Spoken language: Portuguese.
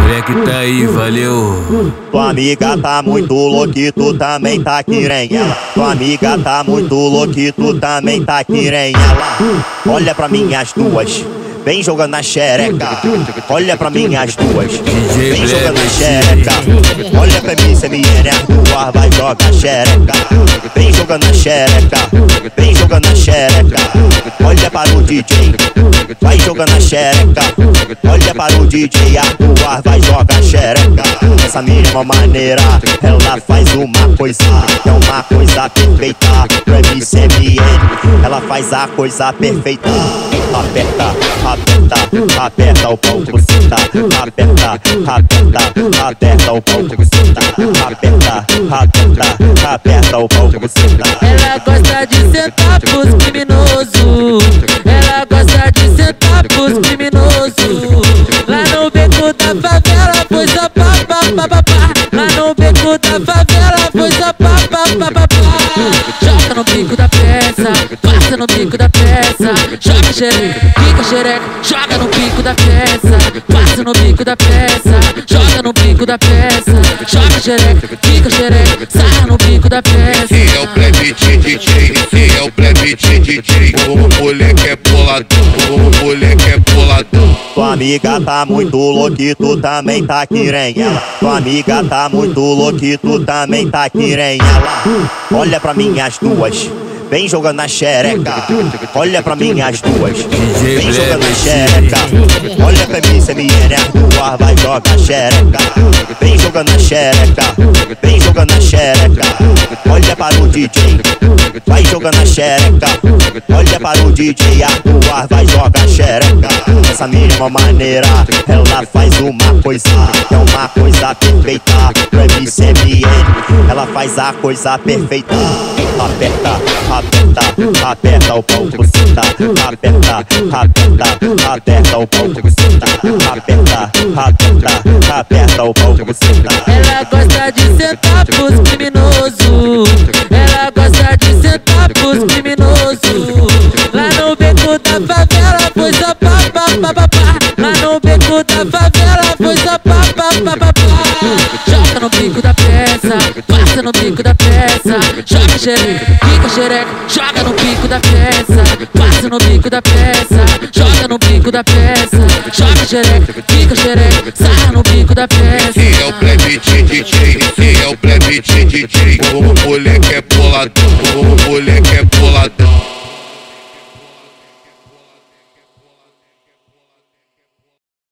moleque tá aí, valeu. Tua amiga tá muito louca e tu também tá querendo ela. Tua amiga tá muito louca e tu também tá querendo ela. Olha pra mim as duas, vem jogando a xereca. Olha pra mim as duas, vem jogando a xereca. Olha pra mim, CMN, as duas vai jogar xereca. Vem jogando a xereca, vem jogando a xereca. Olha para o DJ, vai jogando a xereca. Olha para o DJ, as duas vai jogar xereca. Essa mesma maneira, ela faz uma coisa, é uma coisa perfeita. Pro MCMN, ela faz a coisa perfeita. Aperta, aperta, aperta o pau que você tá. Aperta, aperta, aperta o pau que você tá. Aperta, aperta, aperta o pau que você tá. Ela gosta de sentar pros criminosos. Ela gosta de sentar pros criminosos. Lá no beco da favela foi só pá, pá, pá, pá, pá. Lá no beco da favela foi só pá, pá, pá, pá, pá. Joga no bico da peça, passa no bico da peça. Joga xereca, fica xereca. Joga no bico da peça, passa no bico da peça. Joga no bico da peça, joga xereca, fica xereca. Sarra no bico da peça. Quem é o plebe DJ? Quem é o plebe DJ? O moleque é boladão, o moleque é boladão. Tua amiga tá muito louca e tu também tá querendo ela. Tua amiga tá muito louca e tu também tá querendo ela. Olha pra mim as duas, vem jogando a xereca. Olha pra mim as duas, vem jogando a xereca. Olha pra mim, CMN, as duas vai jogar xereca. Vem jogando a xereca, vem jogando a xereca. Olha para o DJ, vai jogando a xereca. Olha para o DJ, as duas vai jogar xereca. Dessa mesma maneira, ela faz uma coisa, é uma coisa perfeita. Pro MCMN, ela faz a coisa perfeita. Aperta, aperta, aperta o pau que você tá. Aperta, aperta, aperta o pau que você tá. Aperta, aperta, aperta o pau que você tá. Ela gosta de sentar pros criminosos. Ela gosta de sentar pros criminosos. Lá no beco da favela foi só pá, pá, pá, pá, pá. Lá no beco da favela foi só pá, pá, pá, pá, pá. Joga no bico da peça, passa no bico da peça. Joga xereca, fica xereca. Joga no bico da peça, passa no bico da peça. Joga no bico da peça, joga xereca, fica xereca. Sarra no bico da peça. Quem é o plebe DJ? Quem é o plebe DJ? O moleque é boladão, o moleque é boladão.